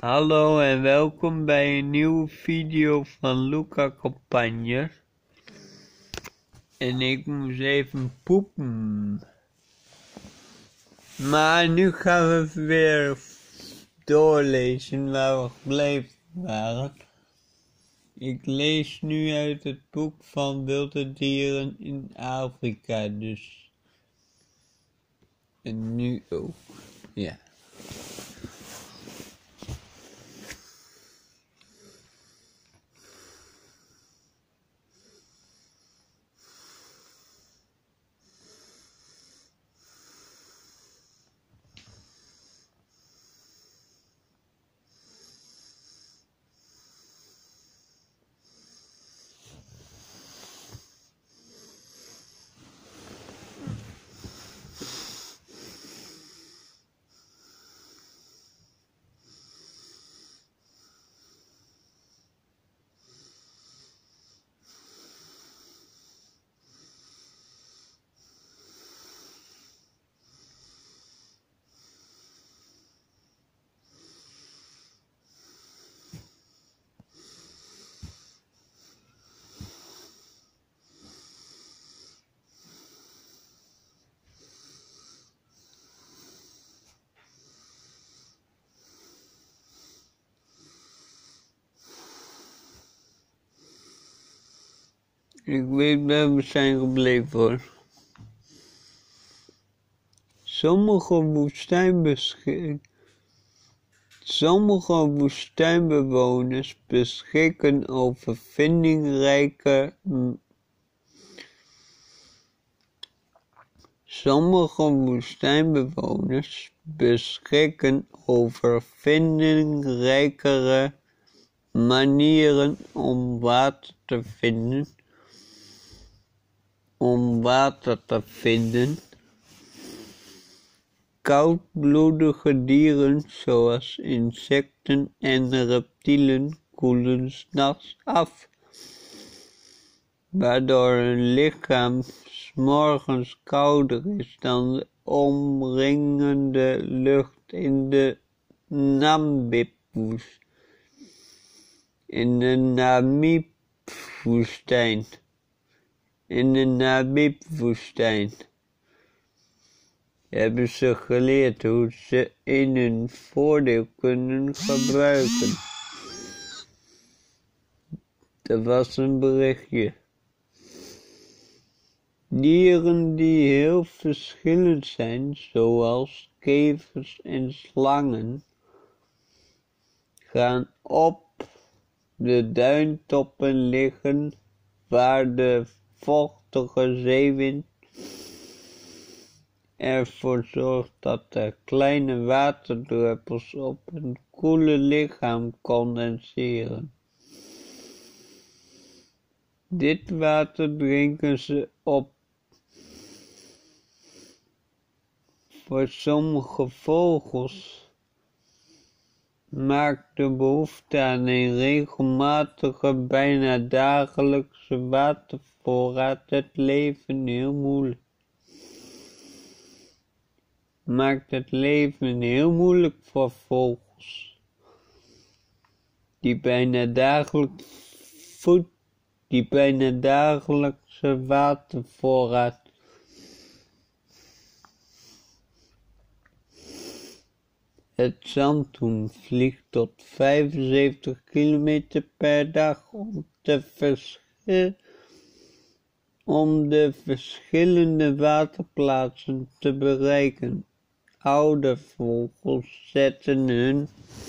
Hallo en welkom bij een nieuwe video van Luca Campagne. En ik moest even poepen. Maar nu gaan we weer doorlezen waar we gebleven waren. Ik lees nu uit het boek van Wilde Dieren in Afrika dus. En nu ook, ja. Ik weet waar we zijn gebleven hoor. Sommige woestijnbewoners beschikken over vindingrijke manieren om water te vinden. Koudbloedige dieren zoals insecten en reptielen koelen 's nachts af, waardoor hun lichaam 's morgens kouder is dan de omringende lucht in de Namib-woestijn hebben ze geleerd hoe ze in hun voordeel kunnen gebruiken. Dat was een berichtje. Dieren die heel verschillend zijn, zoals kevers en slangen, gaan op de duintoppen liggen waar de vochtige zeewind ervoor zorgt dat er kleine waterdruppels op hun koele lichaam condenseren. Dit water drinken ze op. Voor sommige vogels maakt de behoefte aan een regelmatige, bijna dagelijkse watervoorraad het leven heel moeilijk. Voor vogels die bijna dagelijkse watervoorraad Het zandhoen vliegt tot 75 kilometer per dag om de verschillende waterplaatsen te bereiken. Oude vogels zetten hun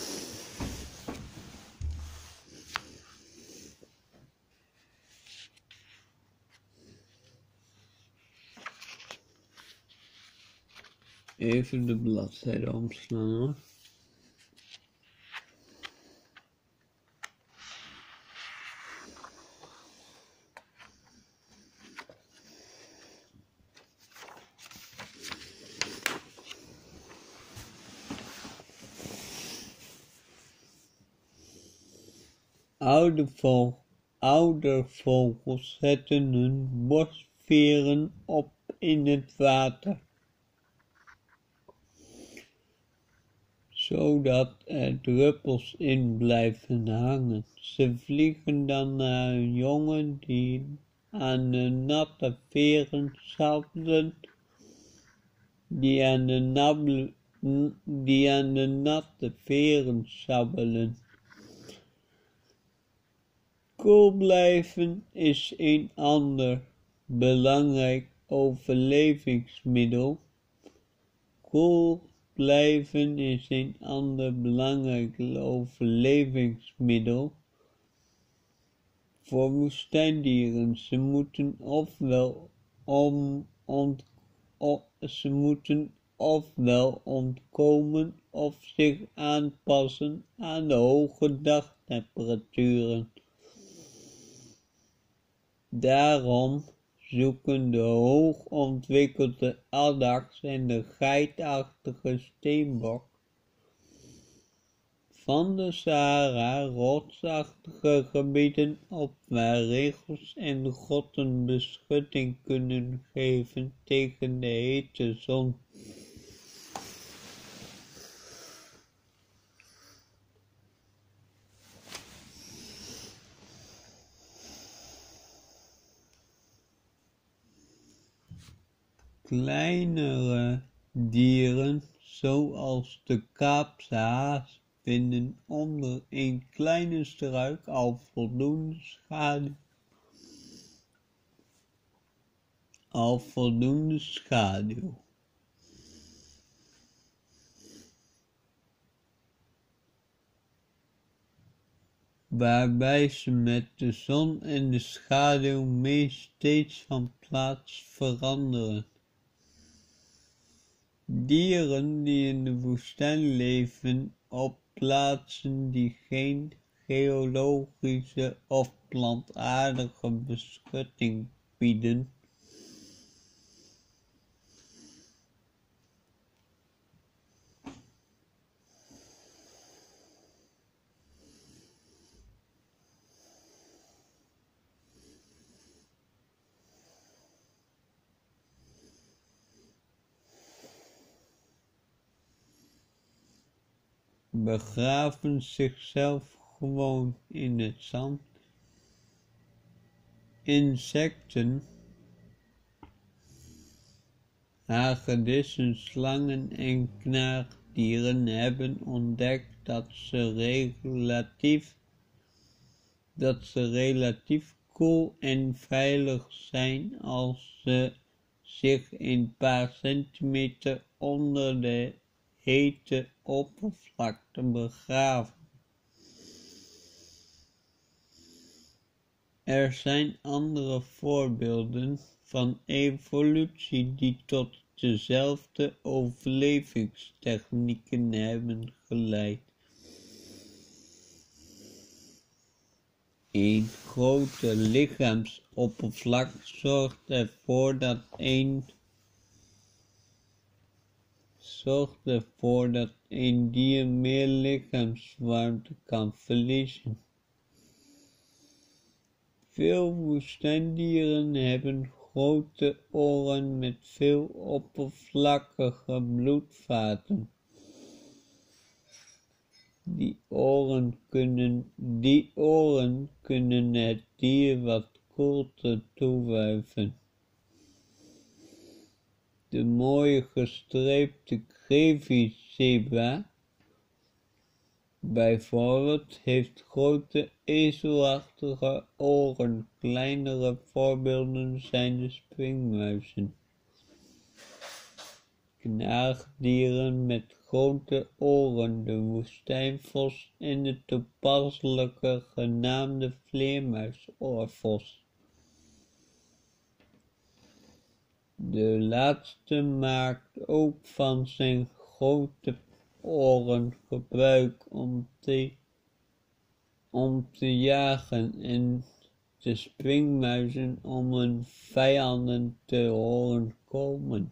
even de bladzijde omslaan hoor. Oude vogels zetten hun borstveren op in het water. zodat er druppels in blijven hangen. Ze vliegen dan naar een jongen die aan de natte veren sabbelen, die aan de natte veren sabbelen. Koel blijven is een ander belangrijk overlevingsmiddel. Koel blijven is een ander belangrijk overlevingsmiddel voor woestijndieren. Ze moeten ofwel ontkomen of zich aanpassen aan de hoge dagtemperaturen. Daarom zoeken de hoogontwikkelde addax en de geitachtige steenbok van de Sahara rotsachtige gebieden op waar regels en grotten beschutting kunnen geven tegen de hete zon. Kleinere dieren, zoals de Kaapse haas, vinden onder een kleine struik al voldoende schaduw. Waarbij ze met de zon en de schaduw steeds van plaats veranderen. Dieren die in de woestijn leven op plaatsen die geen geologische of plantaardige beschutting bieden, begraven zichzelf gewoon in het zand. Insecten, hagedissen, slangen en knaagdieren hebben ontdekt dat ze relatief koel en veilig zijn als ze zich een paar centimeter onder de hete oppervlakte begraven. Er zijn andere voorbeelden van evolutie die tot dezelfde overlevingstechnieken hebben geleid. Een grote lichaamsoppervlak zorgt ervoor dat een dier meer lichaamswarmte kan verliezen. Veel woestijndieren hebben grote oren met veel oppervlakkige bloedvaten. Die oren kunnen het dier wat koelte toewuiven. De mooie gestreepte Grevyzebra bijvoorbeeld heeft grote ezelachtige oren. Kleinere voorbeelden zijn de springmuizen. Knaagdieren met grote oren, de woestijnvos en de toepasselijke genaamde vleermuisoorvos. De laatste maakt ook van zijn grote oren gebruik om te jagen en de springmuizen om hun vijanden te horen komen.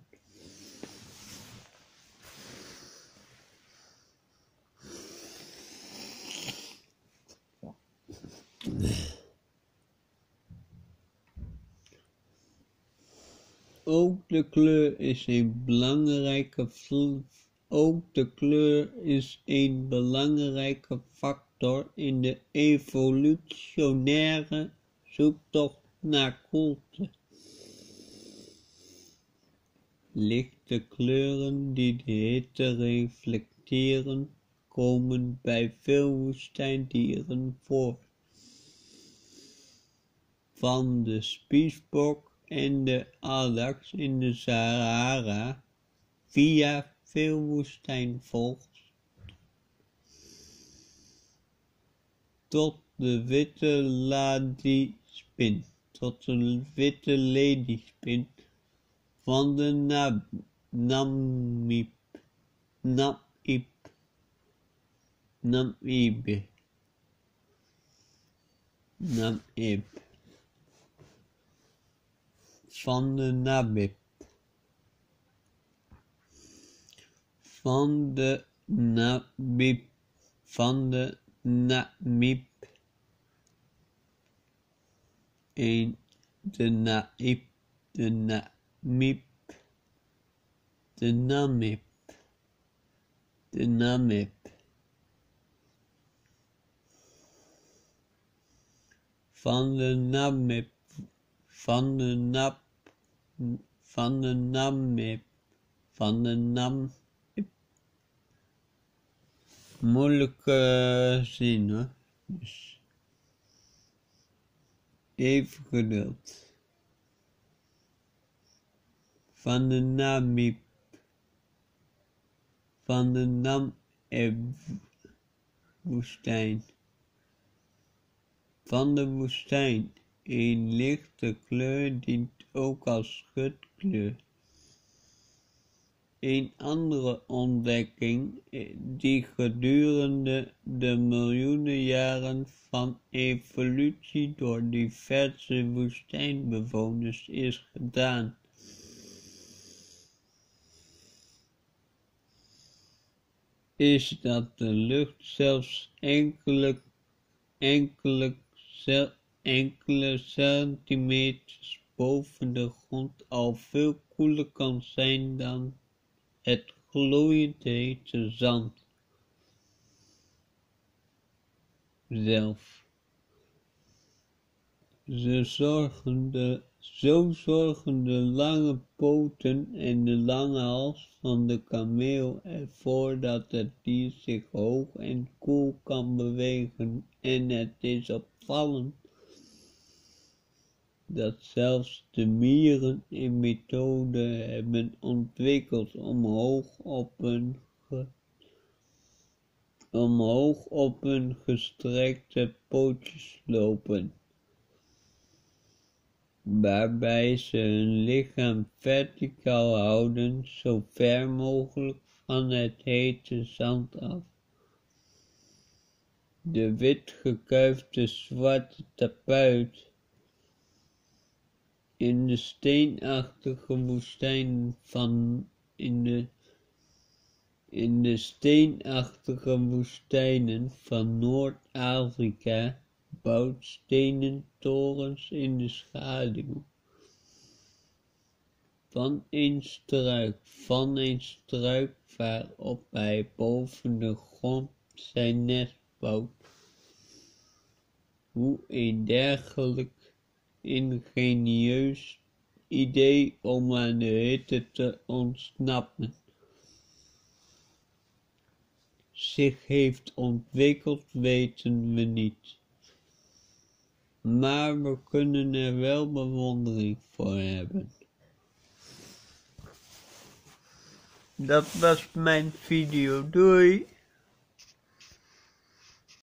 Ook de kleur is een belangrijke Ook de kleur is een belangrijke factor in de evolutionaire zoektocht naar koelte. Lichte kleuren die de hitte reflecteren, komen bij veel woestijndieren voor. Van de spiesbok en de addax in de Sahara via veel woestijnvogels tot de witte ladyspin van de Namibe. Van de Namib. Moeilijke zin hoor. Dus even geduld. Van de Namib. Van de Namib-woestijn. Van de woestijn. Een lichte kleur dient ook als schutkleur. Een andere ontdekking die gedurende de miljoenen jaren van evolutie door diverse woestijnbewoners is gedaan, is dat de lucht zelfs enkele centimeters boven de grond al veel koeler kan zijn dan het gloeiend hete zand zelf. Zo zorgen de lange poten en de lange hals van de kameel ervoor dat het dier zich hoog en koel kan bewegen, en het is opvallend dat zelfs de mieren een methode hebben ontwikkeld om hoog op hun gestrekte pootjes lopen, waarbij ze hun lichaam verticaal houden, zo ver mogelijk van het hete zand af. De witgekuifde zwarte tapuit in de steenachtige woestijnen van Noord-Afrika bouwt stenen torens in de schaduw van een struik waarop hij boven de grond zijn nest bouwt. Hoe een dergelijk ingenieus idee om aan de hitte te ontsnappen zich heeft ontwikkeld, weten we niet. Maar we kunnen er wel bewondering voor hebben. Dat was mijn video. Doei!